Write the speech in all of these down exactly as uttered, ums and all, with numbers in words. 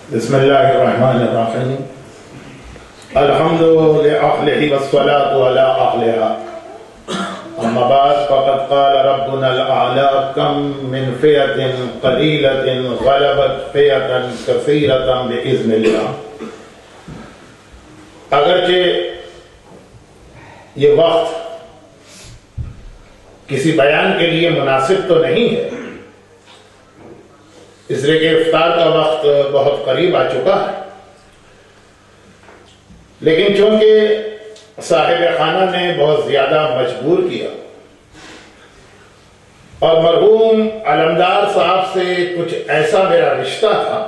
بسم الله الرحمن الرحيم. الحمد لأهله والصلاة على أهلها. أما بعد فقد قال ربنا الأعلى كم من فئة قليلة غلبت فئة كثيرة بإذن الله. اگرچہ یہ وقت کسی بیان کے لیے مناسب تو نہیں ہے، اس لیے کہ افطار کا وقت بہت قریب آ چکا ہے، لیکن چونکہ صاحب خانہ نے بہت زیادہ مجبور کیا اور مرحوم علمدار صاحب سے کچھ ایسا میرا رشتہ تھا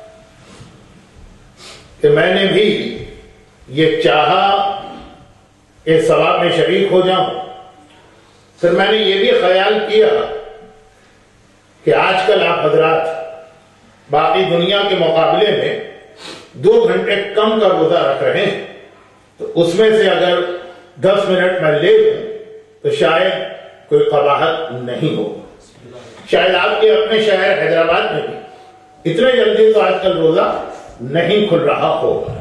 کہ میں نے بھی یہ چاہا کہ ثواب میں شریک ہو جاؤں. پھر میں نے یہ بھی خیال کیا کہ آج کل آپ حضرات باقی دنیا کے مقابلے میں دو گھنٹے کم کا روزہ رکھ رہے ہیں، تو اس میں سے اگر دس منٹ میں لے لوں تو شاید کوئی قباحت نہیں ہو. شاید آپ کے اپنے شہر حیدرآباد میں بھی اتنے جلدی تو آج کل روزہ نہیں کھل رہا ہوگا.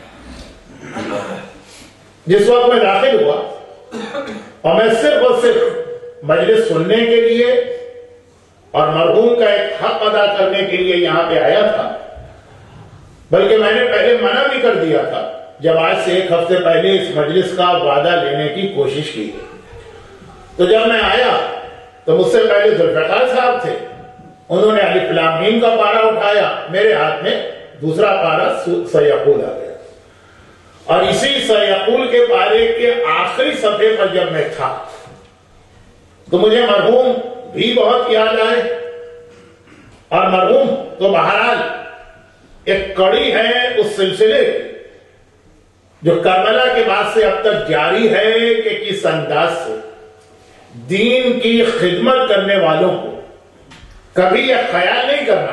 جس وقت میں داخل ہوا اور میں صرف اور صرف مجلس سننے کے لیے اور مرحوم کا ایک حق ادا کرنے کے لیے یہاں پہ آیا تھا، بلکہ میں نے پہلے منع بھی کر دیا تھا جب آج سے ایک ہفتے پہلے اس مجلس کا وعدہ لینے کی کوشش کی گئی. تو جب میں آیا تو مجھ سے پہلے ذوالفقار صاحب تھے، انہوں نے الف لام میم کا پارا اٹھایا، میرے ہاتھ میں دوسرا پارا سیقول آ گیا، اور اسی سیقول کے پارے کے آخری صفحے پر جب میں تھا تو مجھے مرحوم بھی بہت یاد آئے. اور مرحوم تو بہرحال ایک کڑی ہے اس سلسلے جو کربلا کے بعد سے اب تک جاری ہے کہ کس انداز سے دین کی خدمت کرنے والوں کو کبھی یہ خیال نہیں کرنا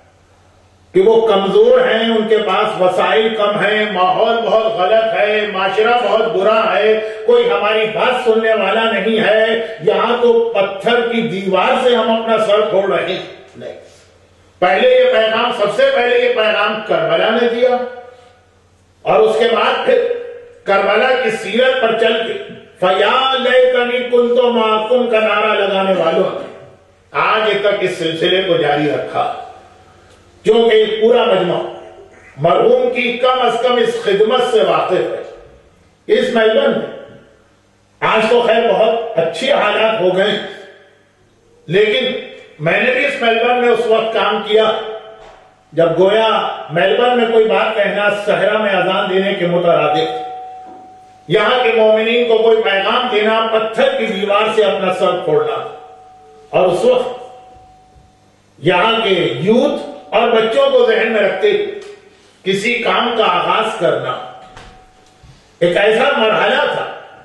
کہ وہ کمزور ہیں، ان کے پاس وسائل کم ہیں، ماحول بہت غلط ہے، معاشرہ بہت برا ہے، کوئی ہماری بات سننے والا نہیں ہے، یہاں تو پتھر کی دیوار سے ہم اپنا سر پھوڑ رہے ہیں. نہیں، پہلے یہ پیغام سب سے پہلے یہ پیغام کربلا نے دیا، اور اس کے بعد پھر کربلا کی سیرت پر چل کے فَيَا لَيْتَنِي كُنْتُ مَعَكُمْ کا نعرہ لگانے والوں نے آج تک اس سلسلے کو جاری رکھا، کیونکہ ایک پورا مجمع مرحوم کی کم از کم اس خدمت سے واقف ہے. اس میلبرن میں آج تو خیر بہت اچھی حالات ہو گئے، لیکن میں نے بھی اس میلبرن میں اس وقت کام کیا جب گویا میلبرن میں کوئی بات کہنا صحرا میں اذان دینے کے مترادف، یہاں کے مومنین کو کوئی پیغام دینا پتھر کی دیوار سے اپنا سر پھوڑنا. اور اس وقت یہاں کے یوتھ اور بچوں کو ذہن میں رکھتے کسی کام کا آغاز کرنا ایک ایسا مرحلہ تھا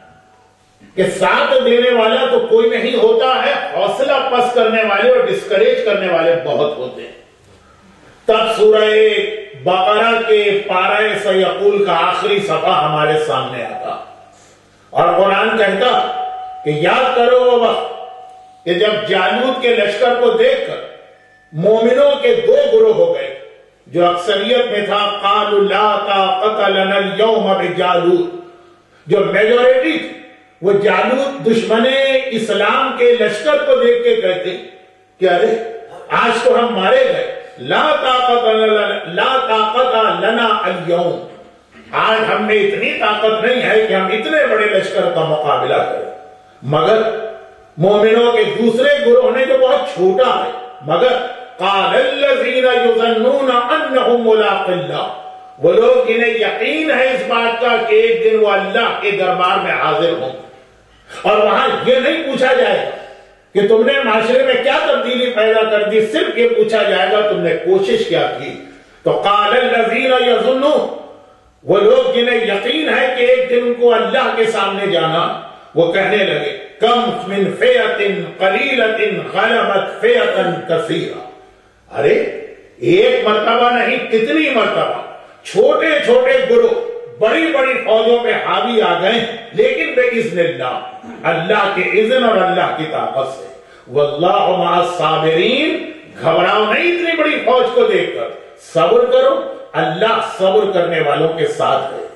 کہ ساتھ دینے والا تو کوئی نہیں ہوتا ہے، حوصلہ پس کرنے والے اور ڈسکریج کرنے والے بہت ہوتے ہیں. تب سورہ بقرہ کے پارہ سیقول کا آخری صفحہ ہمارے سامنے آتا اور قرآن کہتا کہ یاد کرو وہ وقت کہ جب جالوت کے لشکر کو دیکھ کر مومنوں کے دو گروہ ہو گئے. جو اکثریت میں تھا قالوا لا طاقت لنا اليوم بجالوت، جو میجورٹی تھی وہ جالوت دشمن اسلام کے لشکر کو دیکھ کے کہتے کہ ارے آج تو ہم مارے گئے، لا طاقت لنا لا طاقت لنا اليوم، آج ہم میں اتنی طاقت نہیں ہے کہ ہم اتنے بڑے لشکر کا مقابلہ کریں. مگر مومنوں کے دوسرے گروہ نے جو بہت چھوٹا ہے، مگر قال الذين يظنون انهم ملاق الله، وہ لوگ جنہیں یقین ہے اس بات کا کہ ایک دن وہ اللہ کے دربار میں حاضر ہوں، اور وہاں یہ نہیں پوچھا جائے گا کہ تم نے معاشرے میں کیا تبدیلی پیدا کر دی، صرف یہ پوچھا جائے گا تم نے کوشش کیا کی. تو قال الذين يظنون، وہ لوگ جنہیں یقین ہے کہ ایک دن ان کو اللہ کے سامنے جانا، وہ کہنے لگے کم من فئۃ قلیلۃ غلبت فئۃ کثیرہ، ارے ایک مرتبہ نہیں کتنی مرتبہ چھوٹے چھوٹے گروہ بڑی بڑی فوجوں پہ حاوی آ گئے، لیکن بے اذن اللہ، اللہ کے اذن اور اللہ کی طاقت سے. واللہ مع الصابرین، گھبراؤ نہیں اتنی بڑی فوج کو دیکھ کر، صبر کرو، اللہ صبر کرنے والوں کے ساتھ ہے۔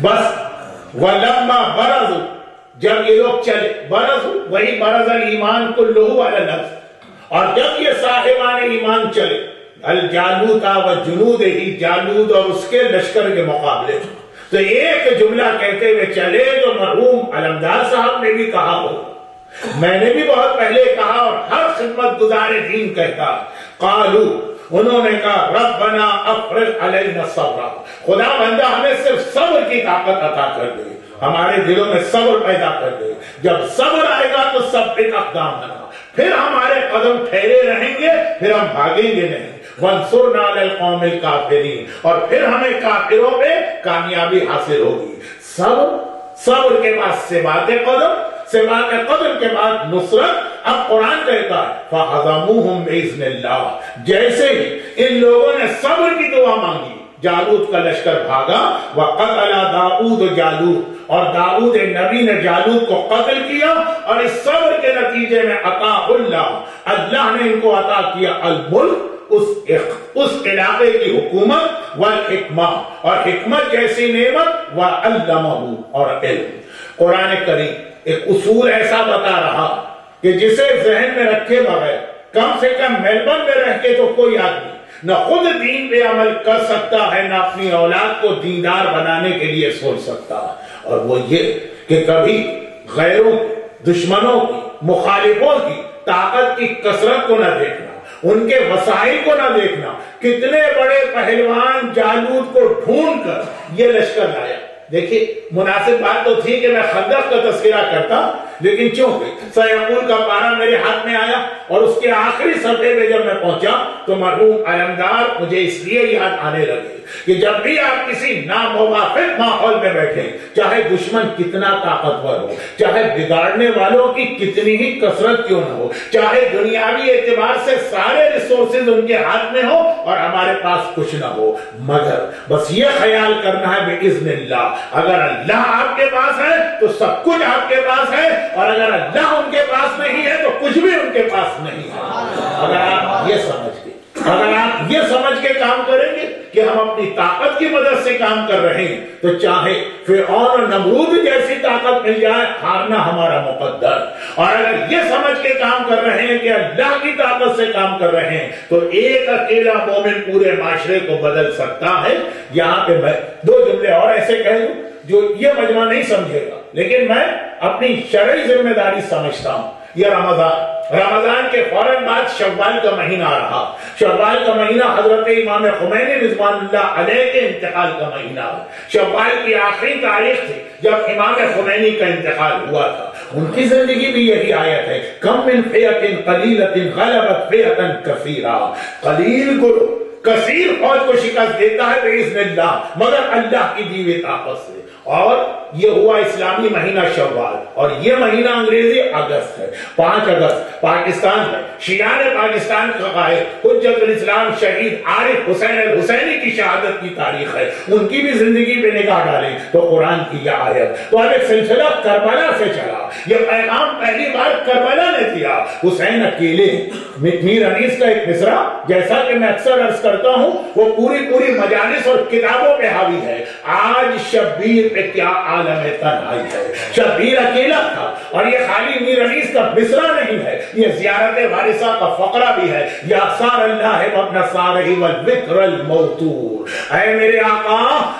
بس وَلَمَّا بَرَزُ، جب یہ لوگ چلے، برز وہی برز الایمان کلہ علی النفس، اور جب یہ صاحبان ایمان چلے الجالوت و جنود ہی، جالوت اور اس کے لشکر کے مقابلے، تو ایک جملہ کہتے ہوئے چلے جو مرحوم علمدار صاحب نے بھی کہا ہو، میں نے بھی بہت پہلے کہا اور ہر خدمت گزار دین کہتا، قالو، انہوں نے کہا ربنا افرغ علینا صبر، خدا بندہ ہمیں صرف صبر کی طاقت عطا کر دے، ہمارے دلوں میں صبر پیدا کر دے، جب صبر آئے گا تو سب ایک اقدام بنا، پھر ہمارے قدم ٹھہرے رہیں گے، پھر ہم بھاگیں گے نہیں، وَانصُرْنَا عَلَى الْقَوْمِ الْكَافِرِينَ، اور پھر ہمیں کافروں پہ کامیابی حاصل ہوگی۔ صبر، صبر کے بعد ثبات قدم، ثبات قدم کے بعد نصرت۔ اب قرآن کہتا ہے فَحَزَمُوهُمْ بِإِذْنِ اللَّهِ، جیسے ہی ان لوگوں نے صبر کی دعا مانگی، جالوت کا لشکر بھاگا، وَقَتَلَ دَاؤُدُ جالوت، اور داؤد نبی نے جالوت کو قتل کیا، اور اس صبر کے نتیجے میں عطا اللہ، اللہ نے ان کو عطا کیا الملک، اس اس علاقے کی حکومت، والحکمہ، اور حکمت جیسی نعمت، وَعَلَّمَهُ، اور علم۔ قرآن کریم ایک اصول ایسا بتا رہا کہ جسے ذہن میں رکھے بغیر کم سے کم میلبرن میں رہ کے تو کوئی آدمی نہ خود دین پہ عمل کر سکتا ہے، نہ اپنی اولاد کو دیندار بنانے کے لیے سوچ سکتا ہے، اور وہ یہ کہ کبھی غیروں کی، دشمنوں کی، مخالفوں کی طاقت کی کثرت کو نہ دیکھنا، ان کے وسائل کو نہ دیکھنا۔ کتنے بڑے پہلوان جالوت کو ڈھونڈ کر یہ لشکر لایا۔ دیکھیے مناسب بات تو تھی کہ میں خندق کا تذکرہ کرتا، لیکن چونکہ سیقول کا پارہ میرے ہاتھ میں آیا اور اس کے آخری صفحے پہ جب میں پہنچا تو مرحوم علمدار مجھے اس لیے یاد آنے لگے کہ جب بھی آپ کسی ناموافق ماحول میں بیٹھیں، چاہے دشمن کتنا طاقتور ہو، چاہے بگاڑنے والوں کی کتنی ہی کثرت کیوں نہ ہو، چاہے دنیاوی اعتبار سے سارے ریسورسز ان کے ہاتھ میں ہو اور ہمارے پاس کچھ نہ ہو، مگر بس یہ خیال کرنا ہے بِإِذْنِ اللَّهِ، اگر اللہ آپ کے پاس ہے تو سب کچھ آپ کے پاس ہے، اور اگر اللہ ان کے پاس نہیں ہے تو کچھ بھی ان کے پاس نہیں ہے۔ اگر آپ یہ سمجھ کے اگر آپ یہ سمجھ کے کام کریں گے کہ ہم اپنی طاقت کی مدد سے کام کر رہے ہیں، تو چاہے فرعون اور نمرود جیسی طاقت مل جائے، ہارنا ہمارا مقدر۔ اور اگر یہ سمجھ کے کام کر رہے ہیں کہ اللہ کی طاقت سے کام کر رہے ہیں، تو ایک اکیلا مومن پورے معاشرے کو بدل سکتا ہے۔ یہاں پہ میں دو جملے اور ایسے کہہ دوں جو یہ مجمع نہیں سمجھے گا، لیکن میں اپنی شرعی ذمہ داری سمجھتا ہوں۔ یہ رمضان رمضان کے فوراً بعد شوال کا مہینہ آ رہا، شوال کا مہینہ حضرت امام خمینی رضوان اللہ علیہ کے انتقال کا مہینہ ہے۔ شوال کی آخری تاریخ تھی جب امام خمینی کا انتقال ہوا تھا۔ ان کی زندگی بھی یہی آیت ہے، کم من فئۃ قلیلۃ غلبت فئۃ کثیرہ، قلیل گروہ کثیر فوج کو شکست دیتا ہے باذن اللہ، مگر اللہ کی دی ہوئی طاقت سے۔ اور یہ ہوا اسلامی مہینہ شوال، اور یہ مہینہ انگریزی اگست ہے۔ پانچ اگست پاکستان میں شیعہ پاکستان کا قائد حجت الاسلام شہید عارف حسین الحسینی کی شہادت کی تاریخ ہے۔ ان کی بھی زندگی پہ نگاہ ڈالیں تو قرآن کی یہ آیت، تو اب ایک سلسلہ کربلا سے چلا، یہ پیغام پہلی بار کربلا نے دیا۔ حسین اکیلے، میر انیس کا ایک مصرع جیسا کہ میں اکثر عرض کرتا ہوں وہ پوری پوری مجالس اور کتابوں پہ حاوی ہے، آج شبیر پہ کیا عالم تنہائی ہے۔ شبیر اکیلا تھا، اور یہ خالی میر انیس کا مصرع نہیں ہے، یہ زیارت وارثہ کا فقرہ بھی ہے، یا سار اللہ وابن سارہ والذکر الموتور، اے میرے آقا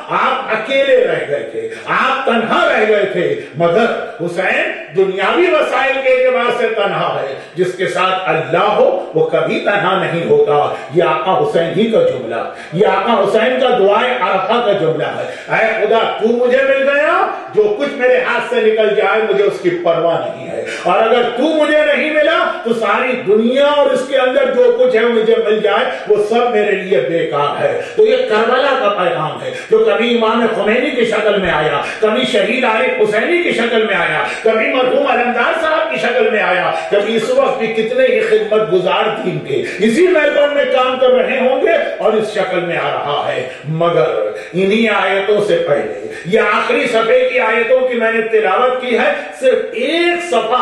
آپ اکیلے رہ گئے تھے، آپ تنہا رہ گئے تھے، مگر حسین دنیاوی وسائل کے اعتبار سے تنہا ہے، جس کے ساتھ اللہ ہو وہ کبھی تنہا نہیں ہوتا۔ یہ آقا حسین ہی کا جملہ، یہ آقا حسین کا دعائے عرفہ کا جملہ ہے، اے خدا تو مجھے مل گیا، جو کچھ میرے ہاتھ سے نکل جائے مجھے اس کی پرواہ نہیں ہے، اور اگر تو مجھے نہیں ملا تو ساری دنیا اور اس کے اندر جو کچھ ہے مجھے مل جائے وہ سب میرے لیے بیکار ہے۔ تو یہ کربلا کا پیغام ہے جو کبھی امام خمینی کی شکل میں آیا، کبھی شہید عارف حسینی کی شکل میں آیا، کبھی مرحوم علمدار صاحب کی شکل میں آیا، کبھی اس وقت بھی کتنے ہی خدمت گزار دین کے اسی میدان میں کام کر رہے ہوں گے اور اس شکل میں آ رہا ہے۔ مگر انہی آیتوں سے پہلے یہ آخری صفحے کی آیتوں کی میں نے تلاوت کی ہے، صرف ایک صفحہ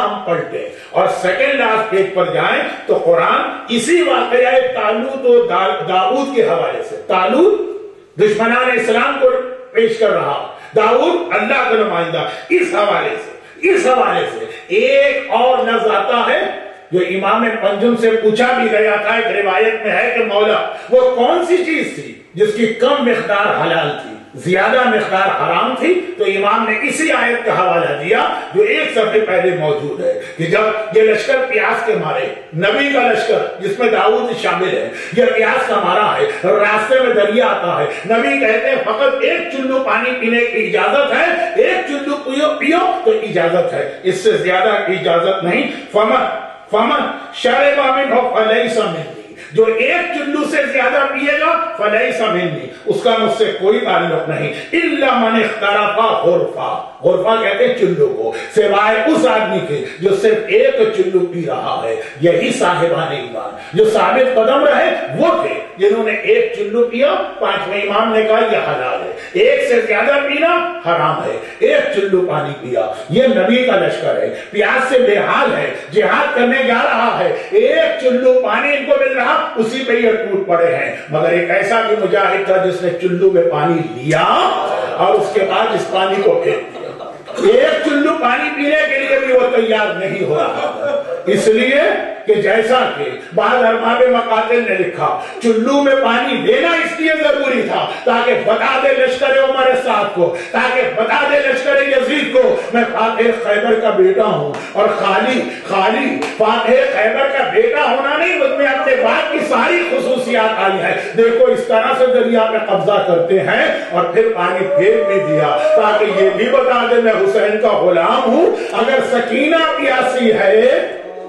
ہم پلٹیں اور سیکنڈ لاسٹ پیج پر جائیں تو قرآن اسی واقعہ طالوت و داؤد کے حوالے سے، طالوت دشمنان اسلام کو پیش کر رہا، داؤد اللہ کا نمائندہ، اس حوالے سے اس حوالے سے ایک اور لفظ آتا ہے جو امام پنجم سے پوچھا بھی گیا تھا، ایک روایت میں ہے کہ مولا وہ کون سی چیز تھی جس کی کم مقدار حلال تھی، زیادہ مقدار حرام تھی؟ تو امام نے اسی آیت کا حوالہ دیا جو ایک صفحے پہلے موجود ہے کہ جب یہ لشکر پیاس کے مارے، نبی کا لشکر جس میں داؤد شامل ہے، یہ پیاس کا مارا ہے، راستے میں دریا آتا ہے، نبی کہتے ہیں فقط ایک چلو پانی پینے کی اجازت ہے، ایک چلو پیو پیو تو اجازت ہے، اس سے زیادہ اجازت نہیں۔ فمن فمن شرب منہ فلیس منی، جو ایک چلو سے زیادہ پیے گا فلیس منی، اس کا مجھ سے کوئی تعلق نہیں، الا من اخترف غرفہ، غرفہ کہتے ہیں چلو کو، سوائے اس آدمی کے جو صرف ایک چلو پی رہا ہے۔ یہی صاحبان ایمان جو ثابت قدم رہے وہ تھے جنہوں نے ایک چلو پیا، پانچویں امام نے کہا یہ حلال ہے، ایک سے زیادہ پینا حرام ہے، ایک چلو پانی پیا۔ یہ نبی کا لشکر ہے، پیاس سے بے حال ہے، جہاد کرنے جا رہا ہے، ایک چلو پانی ان کو مل رہا، اسی پہ یہ ٹوٹ پڑے ہیں۔ مگر ایک ایسا بھی مجاہد تھا جس نے چلو میں پانی لیا اور اس کے بعد اس پانی کو پھینک دیا، ایک چلو پانی پینے کے لیے بھی وہ تیار نہیں ہو رہا، اس لیے کہ جیسا کہ بعض ارباب مقاتل نے لکھا چلو میں پانی لینا اس لیے ضروری تھا تاکہ بتا دے لشکر عمر سعد کو، تاکہ بتا دے لشکر یزید کو میں فاتح خیبر کا بیٹا ہوں، اور خالی خالی فاتح خیبر کا بیٹا ہونا نہیں، مجھ میں اپنے باپ کی ساری خصوصیات آئی ہے۔ دیکھو اس طرح سے دریا پہ قبضہ کرتے ہیں اور پھر پانی پھینک نہیں دیا تاکہ یہ بھی بتا دے میں حسین کا غلام ہوں۔ اگر سکینہ پیاسی ہے،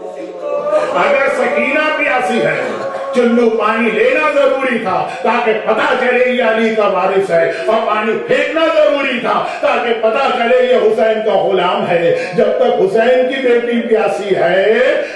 اگر سکینہ پیاسی ہے، چلو پانی لینا ضروری تھا تاکہ پتا چلے یہ علی کا وارث ہے، اور پانی پھینکنا ضروری تھا تاکہ پتا چلے یہ حسین کا غلام ہے۔ جب تک حسین کی بیٹی پیاسی ہے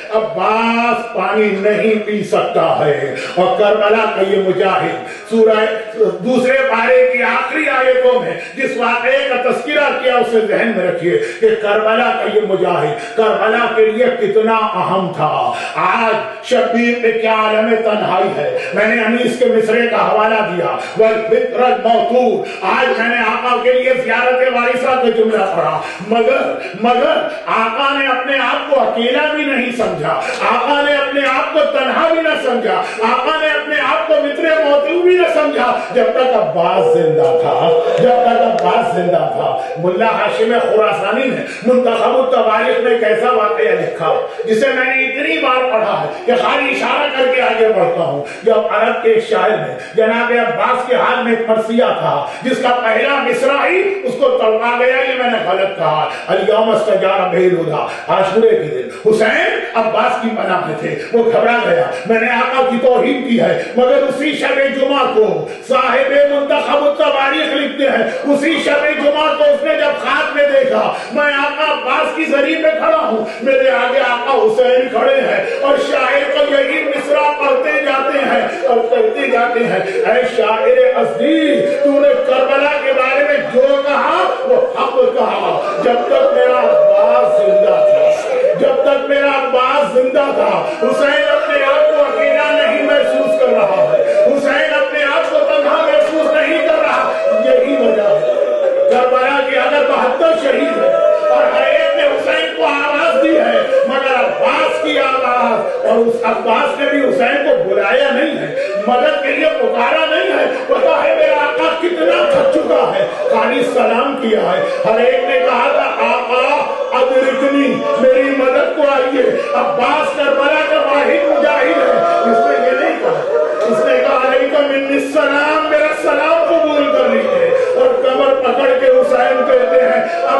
عباس پانی نہیں پی سکتا ہے۔ اور کربلا کا یہ مجاہد سورہ دوسرے پارے کی آخری آیتوں میں جس واقعے کا تذکرہ کیا اسے ذہن میں رکھیے کہ کربلا کا یہ مجاہد کربلا کے لیے کتنا اہم تھا۔ آج شبیر میں کیا عالم تنہائی ہے، میں نے انیس کے مصرے کا حوالہ دیا، والفطر الموتور، آج میں نے آقا کے لیے زیارت وارثہ کا جملہ پڑھا، مگر مگر آقا نے اپنے آپ کو اکیلا بھی نہیں سمجھا، آقا نے اپنے آپ کو تنہا بھی نہ سمجھا، آقا نے اپنے آپ کو مطر موتور بھی نہ سمجھا جب تک عباس زندہ تھا، جب تک عباس زندہ تھا۔ ملا ہاشم خراسانی نے منتخب التواریخ میں کیسا واقعہ لکھا جسے میں نے اتنی بار پڑھا ہے کہ خالی اشارہ کر کے آگے بڑھتا ہوں۔ جب عرب کے ایک شاعر نے جناب عباس کے حال میں ایک مرثیہ تھا جس کا پہلا مصرع ہی اس کو تڑپا گیا، یہ میں نے غلط کہا، الیوم استجار بہ الہدی، عاشورے کے دن حسین عباس کی پناہ میں تھے، وہ گھبرا گیا، میں نے آقا کی توہین کی ہے، مگر اسی شب جمعہ کو صاحب منتخب التواریخ لکھتے ہیں اسی شب جمعہ کو اس نے جب خواب میں دیکھا میں آقا عباس کی زری میں کھڑا ہوں، میرے آگے آقا حسین کھڑے ہیں، اور شاعر کو یہی مصرع پڑھتے جاتے ہیں اور کہتے جاتے ہیں، اے شاعر عزیز تو نے کربلا کے بارے میں جو کہا وہ حق کہا۔ جب تک میرا عباس زندہ تھا، جب تک میرا عباس زندہ تھا، حسین اپنے آپ کو اکیلا نہیں محسوس کر رہا ہے، حسین اپنے آپ کو تنہا محسوس نہیں کر رہا۔ یہی وجہ ہے کربلا کے اگر بہتر شہید ہے اور ہر ایک نے حسین کو آواز دی ہے، مگر عباس کی آواز، اور اس عباس نے بھی حسین کو بلایا نہیں ہے، مدد کے لیے پکارا نہیں ہے، پتا ہے میرا آقا کتنا تھک چکا ہے، خالی سلام کیا ہے۔ ہر ایک نے کہا تھا آقا ادرکنی، میری مدد کو آئیے۔ عباس کربلا کا واحد مجاہد ہے، اس نے یہ نہیں کہا، اس نے کہا علیکم منی السلام، میرا سلام قبول کر لیجیے، اور کمر پکڑ کے حسین کہتے ہیں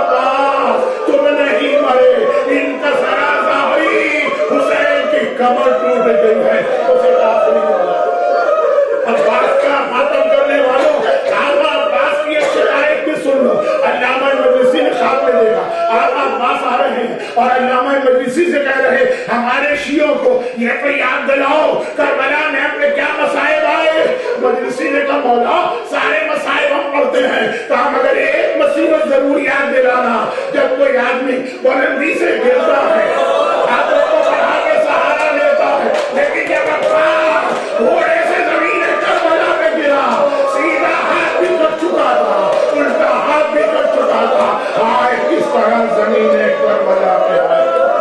عباس تم نہیں مرے، ان کا سرازہ ہوئی، حسین کی کمر ٹوٹ گئی ہے، اسے کافر نہیں ملا۔ عباس کا ماتم کرنے والوں آقا عباس کی ایک شکایت بھی سن لو۔ علامہ مجلسی نے خواب میں دیکھا آقا عباس آ رہے ہیں اور علامہ مجلسی سے کہہ رہے ہمارے شیعوں کو یہ تو یاد دلاؤ کربلا میں ہم پہ کیا مصائب آئے۔ مجلسی نے کہا مولا سارے مصائب ہم پڑھتے ہیں، کہا مگر ایک مصیبت ضرور یاد دلانا، جب جب کوئی آدمی بلندی سے گرتا ہے ہاتھوں کو بڑھا کے سہارا لیتا ہے، لیکن جب عباس گھوڑے سے زمین کربلا پہ گرا، سیدھا ہاتھ بھی کٹ چکا تھا، الٹا ہاتھ بھی کٹ چکا تھا، آئے کس طرح زمین کربلا پہ آئے۔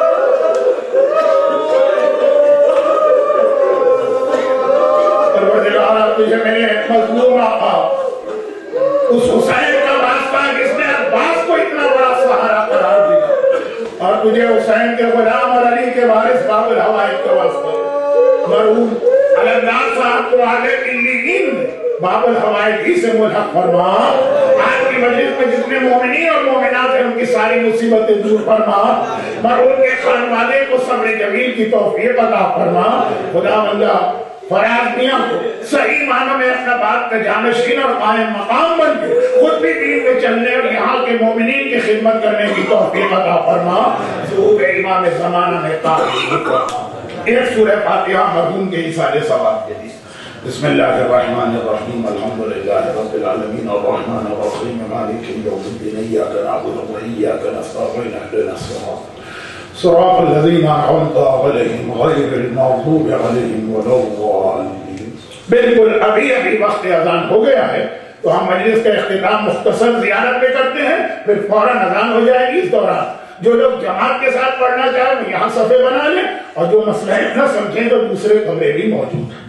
پروردگارا تجھے میرے مظلوم آقا اس حسین کا واسطہ جس نے عباس کو اتنا بڑا سہارا قرار دیا، اور تجھے حسین کے غلام اور علی کے وارث باب الحوائج کا واسطہ مرحوم علمدار صاحب کو آگے علیین میں باب الحوائج ہی سے ملحق فرما، آج کی مجلس میں جتنے مومنین اور مومنات ہیں ان کی ساری مصیبتیں دور فرما، مرحوم کے خانوادے کو صبر جمیل کی توفیق عطا فرما، خدا بندہ فراز میاں کو صحیح معنی میں اپنا بات کا جانشین اور قائم مقام بن کے خود بھی دین میں چلنے اور یہاں کے مومنین کی خدمت کرنے کی توفیق عطا فرما، ظہور امام زمانہ میں تعلیم فرما۔ ایک سورہ فاتحہ مرحوم کے ایثار ثواب کے لیے۔ بسم اللہ الرحمن الرحیم، الحمدللہ رب العالمین الرحمن الرحیم مالک یوم الدین، ایاک نعبد و ایاک نستعین، اهدنا الصراط صراط الذین انعمت علیہم غیر المغضوب علیہم ولا الضالین۔ بالکل ابھی ابھی وقت اذان ہو گیا ہے تو ہم مجلس کا اختتام مختصر زیارت پہ کرتے ہیں، پھر فوراً اذان ہو جائے گی۔ اس دوران جو لوگ جماعت کے ساتھ پڑھنا چاہیں وہ یہاں صفحے بنا لیں، اور جو مسئلہ نہ سمجھیں تو دوسرے کمرے بھی موجود ہیں۔